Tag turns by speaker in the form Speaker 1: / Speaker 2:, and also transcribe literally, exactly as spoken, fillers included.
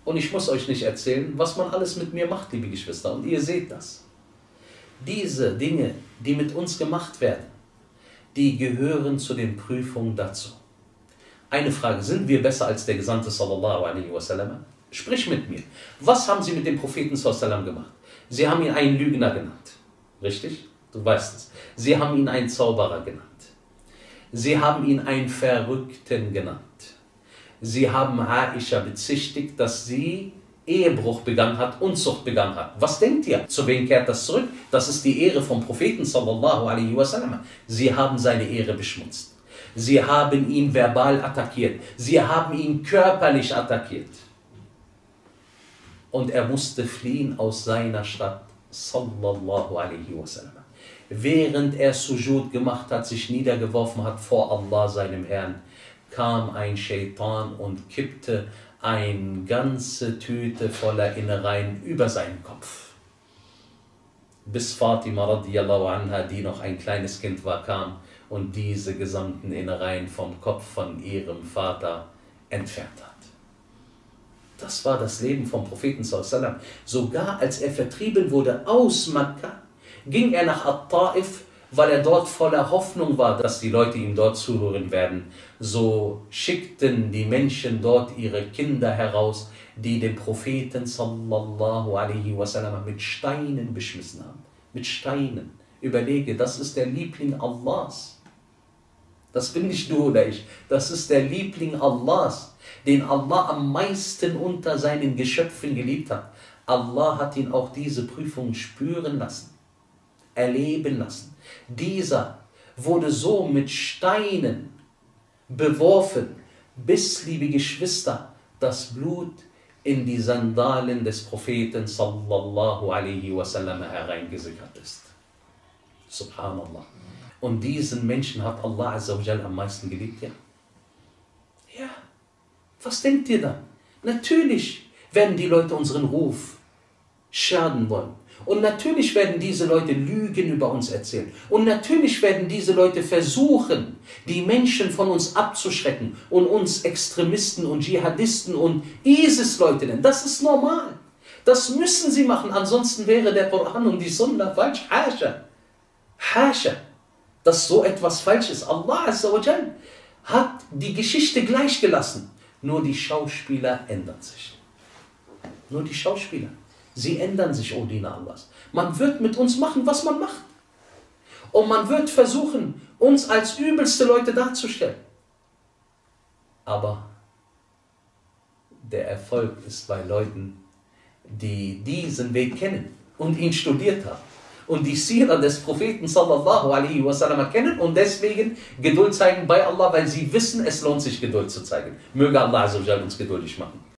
Speaker 1: Und ich muss euch nicht erzählen, was man alles mit mir macht, liebe Geschwister. Und ihr seht das. Diese Dinge, die mit uns gemacht werden, die gehören zu den Prüfungen dazu. Eine Frage, sind wir besser als der Gesandte sallallahu alaihi wasallam? Sprich mit mir. Was haben sie mit dem Propheten sallallahu alaihi wasallam gemacht? Sie haben ihn einen Lügner genannt. Richtig? Du weißt es. Sie haben ihn einen Zauberer genannt. Sie haben ihn einen Verrückten genannt. Sie haben Aisha bezichtigt, dass sie Ehebruch begangen hat, Unzucht begangen hat. Was denkt ihr? Zu wem kehrt das zurück? Das ist die Ehre vom Propheten sallallahu alaihi wasallam. Sie haben seine Ehre beschmutzt. Sie haben ihn verbal attackiert. Sie haben ihn körperlich attackiert. Und er musste fliehen aus seiner Stadt sallallahu alaihi wasallam. Während er Sujud gemacht hat, sich niedergeworfen hat vor Allah, seinem Herrn, kam ein Shaitan und kippte eine ganze Tüte voller Innereien über seinen Kopf. Bis Fatima radiallahu anha, die noch ein kleines Kind war, kam und diese gesamten Innereien vom Kopf von ihrem Vater entfernt hat. Das war das Leben vom Propheten sallallahu alaihi wasallam. Sogar als er vertrieben wurde aus Mekka, ging er nach At-Taif, weil er dort voller Hoffnung war, dass die Leute ihm dort zuhören werden. So schickten die Menschen dort ihre Kinder heraus, die den Propheten sallallahu alaihi wasallam mit Steinen beschmissen haben. Mit Steinen. Überlege, das ist der Liebling Allahs. Das bin nicht du oder ich. Das ist der Liebling Allahs, den Allah am meisten unter seinen Geschöpfen geliebt hat. Allah hat ihn auch diese Prüfung spüren lassen, erleben lassen. Dieser wurde so mit Steinen beworfen, bis, liebe Geschwister, das Blut in die Sandalen des Propheten sallallahu alaihi wasallam hereingesickert ist. Subhanallah. Und diesen Menschen hat Allah azza wa jal am meisten geliebt, ja. Ja, was denkt ihr dann? Natürlich werden die Leute unseren Ruf schaden wollen. Und natürlich werden diese Leute Lügen über uns erzählen. Und natürlich werden diese Leute versuchen, die Menschen von uns abzuschrecken und uns Extremisten und Dschihadisten und ISIS-Leute nennen. Das ist normal. Das müssen sie machen, ansonsten wäre der Koran und die Sunna falsch. Hascha. Hascha. Dass so etwas falsch ist. Allah azza wa jal hat die Geschichte gleich gelassen. Nur die Schauspieler ändern sich. Nur die Schauspieler. Sie ändern sich, O Diener Allahs. Man wird mit uns machen, was man macht. Und man wird versuchen, uns als übelste Leute darzustellen. Aber der Erfolg ist bei Leuten, die diesen Weg kennen und ihn studiert haben. Und die Sira des Propheten sallallahu alaihi wasallam kennen und deswegen Geduld zeigen bei Allah, weil sie wissen, es lohnt sich Geduld zu zeigen. Möge Allah azza wa jal uns geduldig machen.